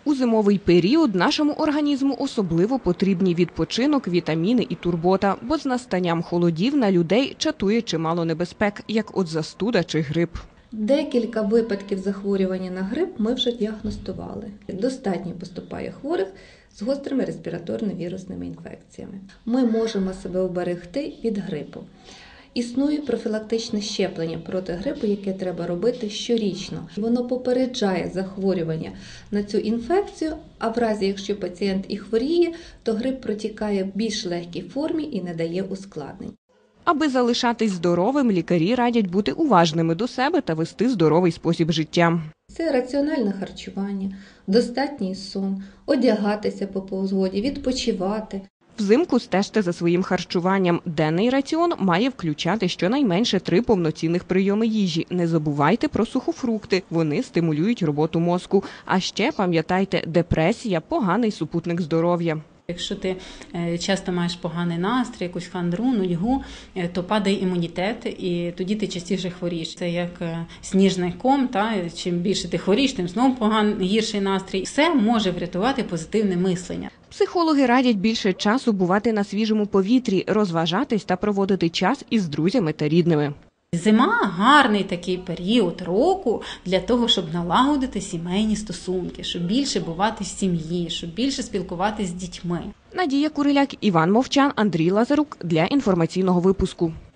У зимовий період нашому організму особливо потрібні відпочинок, вітаміни і турбота, бо з настанням холодів на людей чатує чимало небезпек, як от застуда чи грип. Декілька випадків захворювання на грип ми вже діагностували. Достатньо поступає хворих з гострими респіраторно-вірусними інфекціями. Ми можемо себе уберегти від грипу. Існує профілактичне щеплення проти грипу, яке треба робити щорічно. Воно попереджає захворювання на цю інфекцію, а в разі, якщо пацієнт і хворіє, то грип протікає в більш легкій формі і не дає ускладнень. Аби залишатись здоровим, лікарі радять бути уважними до себе та вести здоровий спосіб життя. Це раціональне харчування, достатній сон, одягатися по згоді, відпочивати. Взимку стежте за своїм харчуванням. Денний раціон має включати щонайменше 3 повноцінних прийоми їжі. Не забувайте про сухофрукти, вони стимулюють роботу мозку. А ще пам'ятайте, депресія – поганий супутник здоров'я. Якщо ти часто маєш поганий настрій, якусь хандру, нудьгу, то падає імунітет і тоді ти частіше хворієш. Це як сніжний ком, чим більше ти хворієш, тим знову гірший настрій. Все може врятувати позитивне мислення. Психологи радять більше часу бувати на свіжому повітрі, розважатись та проводити час із друзями та рідними. Зима – гарний такий період року для того, щоб налагодити сімейні стосунки, щоб більше бувати в сім'ї, щоб більше спілкуватися з дітьми. Надія Куриляк, Іван Мовчан, Андрій Лазарук для інформаційного випуску.